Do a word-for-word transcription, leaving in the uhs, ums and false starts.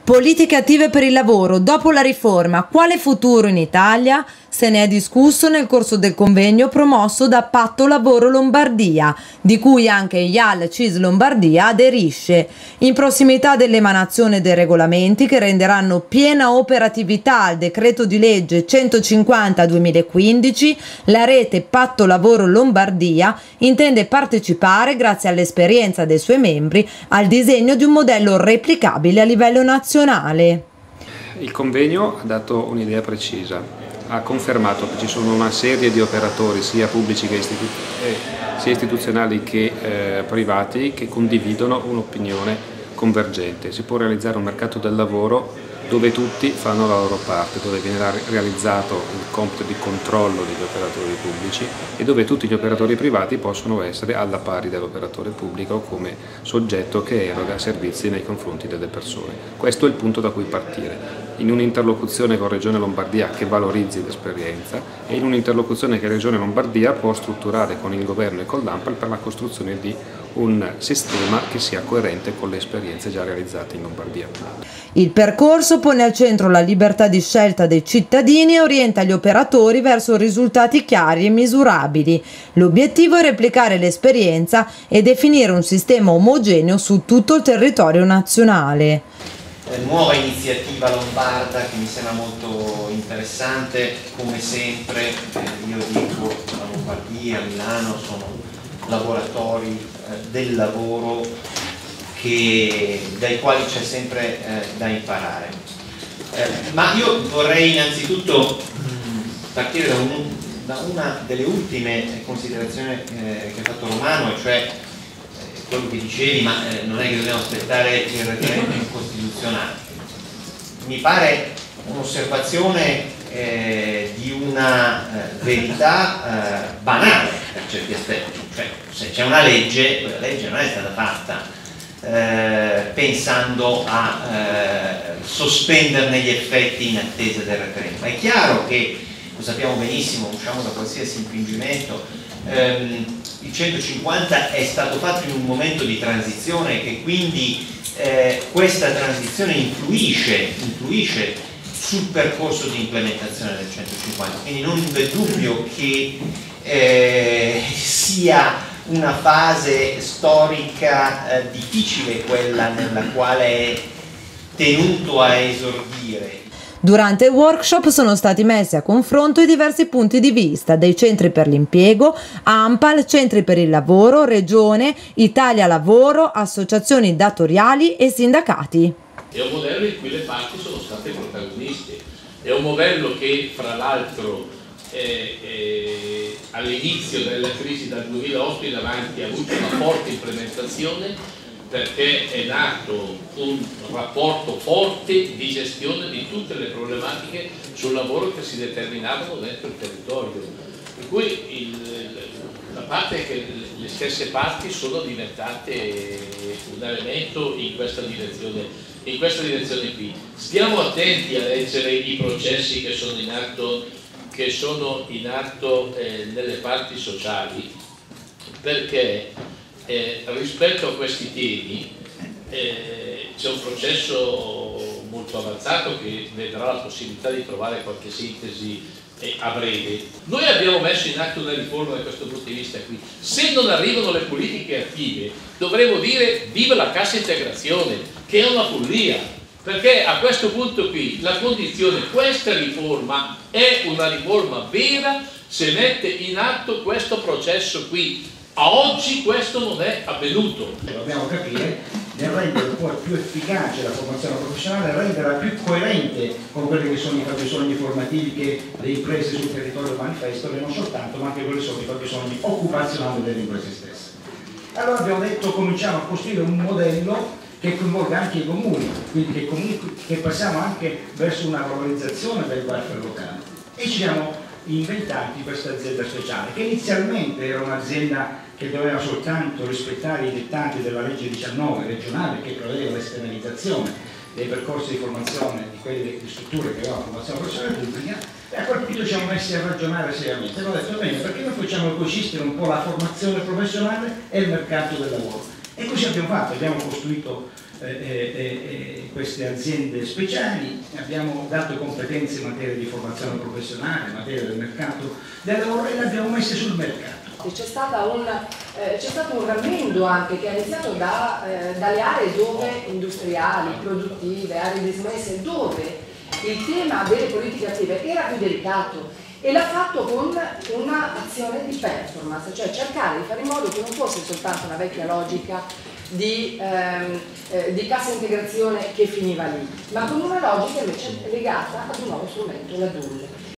Politiche attive per il lavoro. Dopo la riforma, quale futuro in Italia? Se ne è discusso nel corso del convegno promosso da Patto Lavoro Lombardia, di cui anche I A L C I S Lombardia aderisce. In prossimità dell'emanazione dei regolamenti che renderanno piena operatività al decreto di legge centocinquanta duemilaquindici, la rete Patto Lavoro Lombardia intende partecipare, grazie all'esperienza dei suoi membri, al disegno di un modello replicabile a livello nazionale. Il convegno ha dato un'idea precisa, ha confermato che ci sono una serie di operatori sia pubblici che istitu eh, sia istituzionali che eh, privati che condividono un'opinione convergente. Si può realizzare un mercato del lavoro dove tutti fanno la loro parte, dove viene realizzato il compito di controllo degli operatori pubblici e dove tutti gli operatori privati possono essere alla pari dell'operatore pubblico come soggetto che eroga servizi nei confronti delle persone. Questo è il punto da cui partire, in un'interlocuzione con Regione Lombardia che valorizzi l'esperienza e in un'interlocuzione che Regione Lombardia può strutturare con il governo e con l'ANPAL per la costruzione di un sistema che sia coerente con le esperienze già realizzate in Lombardia. Il percorso pone al centro la libertà di scelta dei cittadini e orienta gli operatori verso risultati chiari e misurabili. L'obiettivo è replicare l'esperienza e definire un sistema omogeneo su tutto il territorio nazionale. Nuova iniziativa lombarda che mi sembra molto interessante, come sempre io dico la Lombardia, Milano sono laboratori eh, del lavoro che, dai quali c'è sempre eh, da imparare. Eh, ma io vorrei innanzitutto mh, partire da, un, da una delle ultime considerazioni eh, che ha fatto Romano, e cioè eh, quello che dicevi, ma eh, non è che dobbiamo aspettare il referendum costituzionale. Mi pare un'osservazione eh, di una eh, verità eh, banale per certi aspetti, cioè se c'è una legge, quella legge non è stata fatta eh, pensando a eh, sospenderne gli effetti in attesa del referendum. È chiaro che, lo sappiamo benissimo, usciamo da qualsiasi impingimento, ehm, il centocinquanta è stato fatto in un momento di transizione e che quindi eh, questa transizione influisce, influisce sul percorso di implementazione del centocinquanta, quindi non c'è dubbio che eh, sia una fase storica eh, difficile quella nella quale è tenuto a esordire. Durante il workshop sono stati messi a confronto i diversi punti di vista dei centri per l'impiego, ANPAL, centri per il lavoro, Regione, Italia Lavoro, associazioni datoriali e sindacati. È un modello in cui le parti sono state protagoniste, è un modello che fra l'altro eh, eh, all'inizio della crisi dal duemilaotto in avanti ha avuto una forte implementazione, perché è nato un rapporto forte di gestione di tutte le problematiche sul lavoro che si determinavano dentro il territorio, per cui il, la parte è che le stesse parti sono diventate un elemento in questa direzione, in questa direzione qui. Stiamo attenti a leggere i processi che sono in atto, che sono in atto eh, nelle parti sociali, perché Eh, rispetto a questi temi eh, c'è un processo molto avanzato che vedrà la possibilità di trovare qualche sintesi eh, a breve. Noi abbiamo messo in atto una riforma da questo punto di vista qui. Se non arrivano le politiche attive dovremo dire viva la cassa integrazione, che è una follia, perché a questo punto qui la condizione, questa riforma è una riforma vera se mette in atto questo processo qui. A oggi questo non è avvenuto. Dobbiamo capire nel rendere un po' più efficace la formazione professionale, renderla più coerente con quelli che sono i fabbisogni formativi che le imprese sul territorio manifestano, e non soltanto, ma anche quelli che sono i fabbisogni occupazionali delle imprese stesse. Allora abbiamo detto cominciamo a costruire un modello che coinvolga anche i comuni, quindi che, comunque, che passiamo anche verso una valorizzazione del welfare locale. E ci siamo inventati questa azienda speciale, che inizialmente era un'azienda che doveva soltanto rispettare i dettati della legge diciannove regionale, che prevedeva l'esternalizzazione dei percorsi di formazione di quelle di strutture che avevano formazione professionale pubblica, e a quel punto ci siamo messi a ragionare seriamente. Abbiamo detto bene, perché noi facciamo coesistere un po' la formazione professionale e il mercato del lavoro, E così abbiamo fatto, abbiamo costruito eh, eh, eh, queste aziende speciali, abbiamo dato competenze in materia di formazione professionale, in materia del mercato del lavoro e le abbiamo messe sul mercato. C'è eh, stato un rammendo anche che è iniziato da, eh, dalle aree dove industriali, produttive, aree dismesse, dove il tema delle politiche attive era più delicato e l'ha fatto con un'azione di performance, cioè cercare di fare in modo che non fosse soltanto una vecchia logica di, ehm, eh, di cassa integrazione che finiva lì, ma con una logica invece legata ad un nuovo strumento, la D U L.